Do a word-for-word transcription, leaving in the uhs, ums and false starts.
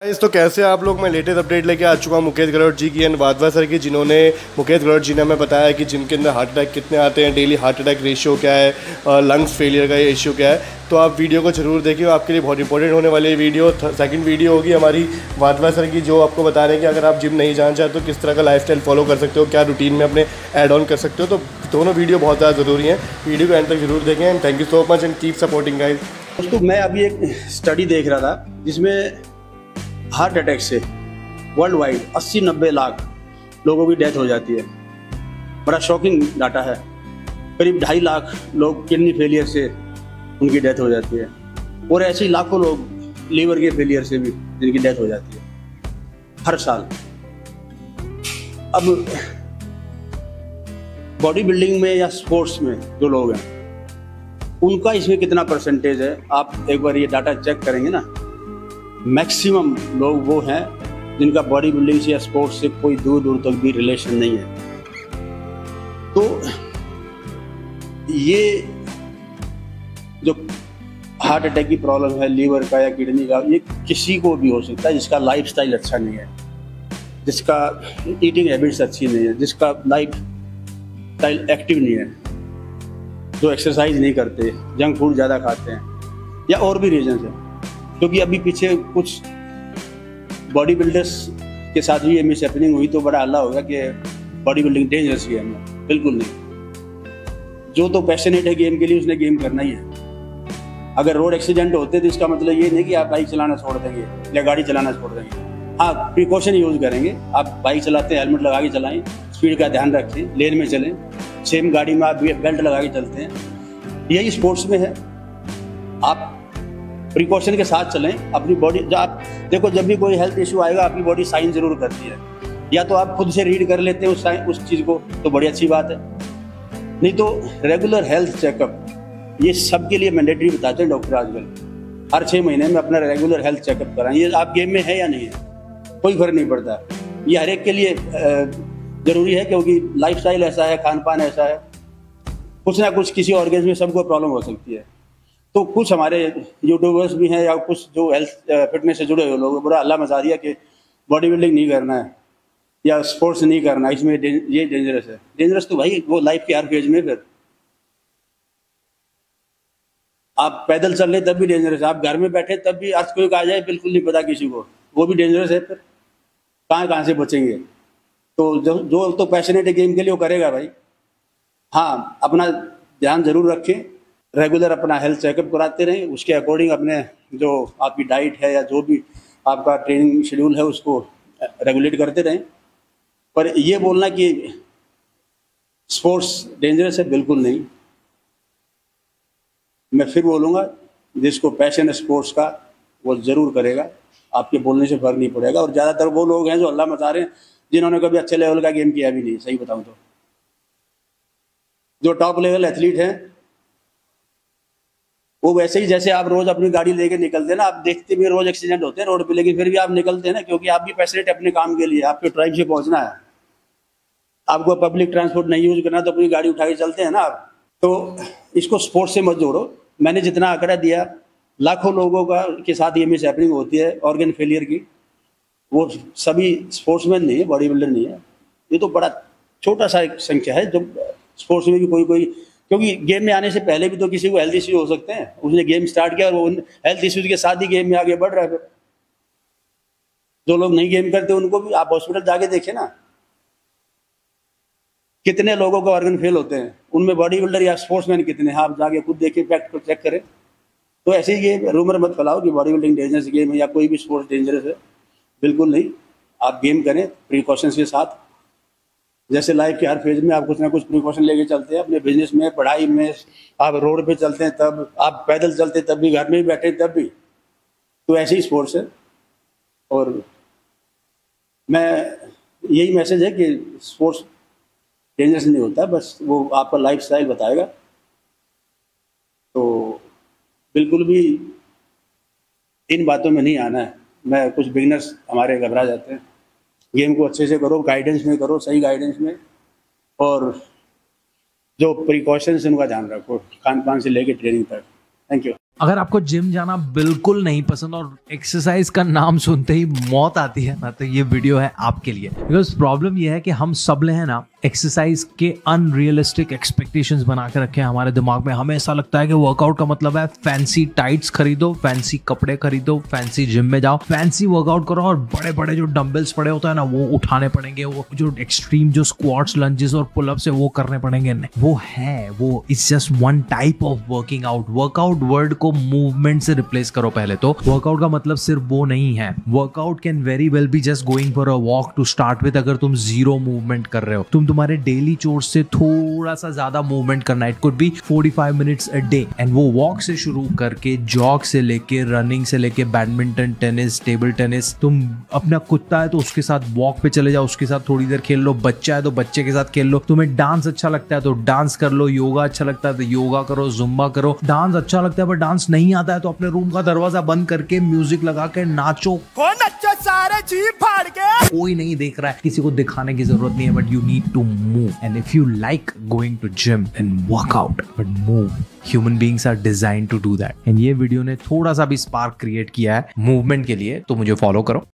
इस तो कैसे आप लोग, मैं लेटेस्ट अपडेट लेके आ चुका हूँ मुकेश गहलोत जी की एंड वाधवा सर की, जिन्होंने मुकेश गहलोत जी ने हमें बताया कि जिनके अंदर हार्ट अटैक कितने आते हैं, डेली हार्ट अटैक रेशियो क्या है, लंग्स फेलियर का रेशियो क्या है। तो आप वीडियो को जरूर देखिए, आपके लिए बहुत इंपॉर्टेंट होने वाली वीडियो। सेकंड वीडियो होगी हमारी वाधवा सर की, जो आपको बता रहे हैं कि अगर आप जिम नहीं जाना चाहते तो किस तरह का लाइफस्टाइल फॉलो कर सकते हो, क्या रूटीन में अपने ऐड ऑन कर सकते हो। तो दोनों वीडियो बहुत ज़्यादा ज़रूरी हैं, वीडियो को एंड तक जरूर देखें। And thank you so much and keep supporting guys. दोस्तों, मैं अभी एक स्टडी देख रहा था जिसमें हार्ट अटैक से वर्ल्ड वाइड अस्सी नब्बे लाख लोगों की डेथ हो जाती है। बड़ा शॉकिंग डाटा है। करीब ढाई लाख लोग किडनी फेलियर से उनकी डेथ हो जाती है, और ऐसे ही लाखों लोग लीवर के फेलियर से भी जिनकी डेथ हो जाती है हर साल। अब बॉडी बिल्डिंग में या स्पोर्ट्स में जो लोग हैं उनका इसमें कितना परसेंटेज है, आप एक बार ये डाटा चेक करेंगे ना, मैक्सिमम लोग वो हैं जिनका बॉडी बिल्डिंग से या स्पोर्ट्स से कोई दूर दूर तक भी रिलेशन नहीं है। तो ये जो हार्ट अटैक की प्रॉब्लम है, लीवर का या किडनी का, ये किसी को भी हो सकता है जिसका लाइफस्टाइल अच्छा नहीं है, जिसका ईटिंग हैबिट्स अच्छी नहीं है, जिसका लाइफ स्टाइल एक्टिव नहीं है, जो एक्सरसाइज नहीं करते, जंक फूड ज़्यादा खाते हैं, या और भी रीजन है। क्योंकि अभी पीछे कुछ बॉडी बिल्डर्स के साथ भी ये मिस हैपनिंग हुई तो बड़ा हल्ला होगा कि बॉडी बिल्डिंग डेंजरस गेम है। बिल्कुल नहीं। जो तो पैशनेट है गेम के लिए उसने गेम करना ही है। अगर रोड एक्सीडेंट होते तो इसका मतलब ये नहीं कि आप बाइक चलाना छोड़ देंगे या गाड़ी चलाना छोड़ देंगे। हाँ, प्रिकॉशन यूज़ करेंगे। आप बाइक चलाते हैं, हेलमेट लगा के चलाएं, स्पीड का ध्यान रखें, लेन में चलें, सेम गाड़ी में आप बेल्ट लगा के चलते हैं। यही स्पोर्ट्स में है, आप प्रिकॉशन के साथ चलें। अपनी बॉडी, जब आप देखो, जब भी कोई हेल्थ इशू आएगा आपकी बॉडी साइन जरूर करती है। या तो आप खुद से रीड कर लेते हैं उस उस चीज़ को, तो बड़ी अच्छी बात है। नहीं तो रेगुलर हेल्थ चेकअप ये सबके लिए मैंडेटरी बताते हैं डॉक्टर आजकल। हर छः महीने में अपना रेगुलर हेल्थ चेकअप कराएं। ये आप गेम में है या नहीं है, कोई फर्क नहीं पड़ता। ये हर एक के लिए ज़रूरी है, क्योंकि लाइफस्टाइल ऐसा है, खान पान ऐसा है, कुछ ना कुछ किसी ऑर्गेन्स में सबको प्रॉब्लम हो सकती है। तो कुछ हमारे यूट्यूबर्स भी हैं या कुछ जो हेल्थ फिटनेस से जुड़े हुए लोग बुरा अल्लाह मचा दिया कि बॉडी बिल्डिंग नहीं करना है या स्पोर्ट्स नहीं करना, इसमें ये डेंजरस है। डेंजरस तो भाई वो लाइफ के हर फेज में, फिर आप पैदल चल रहे तब भी डेंजरस है, आप घर में बैठे तब भी अर्थक्वेक आ जाए बिल्कुल नहीं पता किसी को, वो भी डेंजरस है। फिर कहाँ कहाँ से बचेंगे। तो जो जो तो पैशनेट है गेम के लिए वो करेगा भाई। हाँ, अपना ध्यान जरूर रखें, रेगुलर अपना हेल्थ चेकअप कराते रहें, उसके अकॉर्डिंग अपने जो आपकी डाइट है या जो भी आपका ट्रेनिंग शेड्यूल है उसको रेगुलेट करते रहें। पर ये बोलना कि स्पोर्ट्स डेंजरस है, बिल्कुल नहीं। मैं फिर बोलूँगा, जिसको पैशन है स्पोर्ट्स का वो ज़रूर करेगा, आपके बोलने से फर्क नहीं पड़ेगा। और ज़्यादातर वो लोग हैं जो अल्लाह मचा रहे हैं जिन्होंने कभी अच्छे लेवल का गेम किया भी नहीं। सही बताऊँ तो जो टॉप लेवल एथलीट हैं वो वैसे ही, जैसे आप रोज अपनी गाड़ी लेके निकलते हैं ना, आप देखते भी रोज एक्सीडेंट होते हैं रोड पे, लेकिन फिर भी आप निकलते हैं ना, क्योंकि आप भी पैशनेट अपने काम के लिए, आपके ट्राइब से पहुंचना है, आपको पब्लिक ट्रांसपोर्ट नहीं यूज करना तो अपनी गाड़ी उठा के चलते हैं ना आप। तो इसको स्पोर्ट्स से मत जोड़ो। मैंने जितना आंकड़ा दिया, लाखों लोगों का के साथ ये मिस हैपनिंग होती है ऑर्गन फेलियर की, वो सभी स्पोर्ट्समैन नहीं है, बॉडी बिल्डर नहीं है। ये तो बड़ा छोटा सा एक संख्या है जो स्पोर्ट्स में भी कोई कोई, क्योंकि गेम में आने से पहले भी तो किसी को हेल्थ इश्यू हो सकते हैं। उसने गेम स्टार्ट किया और वो हेल्थ इश्यूज के साथ ही गेम में आगे बढ़ रहा है। फिर जो लोग नहीं गेम करते उनको भी आप हॉस्पिटल जाके देखें ना, कितने लोगों का ऑर्गन फेल होते हैं, उनमें बॉडी बिल्डर या स्पोर्ट्समैन कितने हैं, आप जाके खुद देखें, फैक्ट को चेक करें। तो ऐसे ही ये रूमर मत फैलाओ कि बॉडी बिल्डिंग डेंजरस गेम है या कोई भी स्पोर्ट्स डेंजरस है, बिल्कुल नहीं। आप गेम करें प्रिकॉशंस के साथ। जैसे लाइफ के हर फेज में आप कुछ ना कुछ प्रिकॉशन लेके चलते हैं, अपने बिजनेस में, पढ़ाई में, आप रोड पे चलते हैं तब, आप पैदल चलते तब भी, घर में भी बैठे तब भी। तो ऐसे ही स्पोर्ट्स है। और मैं यही मैसेज है कि स्पोर्ट्स डेंजरस नहीं होता, बस वो आपका लाइफ स्टाइल बताएगा। तो बिल्कुल भी इन बातों में नहीं आना है। मैं कुछ बिगिनर्स हमारे घबरा जाते हैं। गेम को अच्छे से करो, गाइडेंस में करो, सही गाइडेंस में, और जो प्रिकॉशंस उनका ध्यान रखो, खान पान से लेके ट्रेनिंग तक। Thank you. अगर आपको जिम जाना बिल्कुल नहीं पसंद और एक्सरसाइज का नाम सुनते ही मौत आती है ना, तो ये वीडियो है आपके लिए। बिकॉज प्रॉब्लम ये है कि हम सब ले हैं ना एक्सरसाइज के अनरियलिस्टिक एक्सपेक्टेशंस बना के रखे हैं हमारे दिमाग में। हमें ऐसा लगता है कि वर्कआउट का मतलब है फैंसी टाइट्स खरीदो, फैंसी कपड़े खरीदो, फैंसी जिम में जाओ, फैंसी वर्कआउट करो और बड़े बड़े जो डंबल्स पड़े होते हैं ना वो उठाने पड़ेंगे, वो जो एक्सट्रीम जो स्क्वाट्स, लंजेस और पुलअप्स है वो करने पड़ेंगे। नहीं, वो है वो it's just one type of working out. Workout word को मूवमेंट से रिप्लेस करो पहले तो। वर्कआउट का मतलब सिर्फ वो नहीं है। Workout can very well be just going for a walk to start with. अगर तुम जीरो मूवमेंट कर रहे हो, तुम तुम्हारे डेली चोर्स से थोड़ा सा ज्यादा मूवमेंट करना, इट कुड बी पैंतालीस मिनट्स अ डे, एंड वो वॉक से शुरू करके जॉग से लेके रनिंग से लेके बैडमिंटन, टेनिस, टेबल टेनिस। तुम अपना कुत्ता है तो उसके साथ वॉक पे चले जाओ, उसके साथ थोड़ी देर खेल लो। बच्चा है तो बच्चे के साथ खेल लो। तुम्हें डांस अच्छा लगता है तो डांस कर लो। योगा अच्छा लगता है तो योगा करो, जुम्बा करो। डांस अच्छा लगता है पर डांस नहीं आता है तो अपने रूम का दरवाजा बंद करके म्यूजिक लगा के नाचो। कौन नच्चो सारे जी फाड़ के, कोई नहीं देख रहा है, किसी को दिखाने की जरूरत नहीं है, but you need to move. And if you like going to gym and work out but move, human beings are designed to do that. And ये वीडियो ने थोड़ा सा भी स्पार्क क्रिएट किया है मूवमेंट के लिए, तो मुझे फॉलो करो।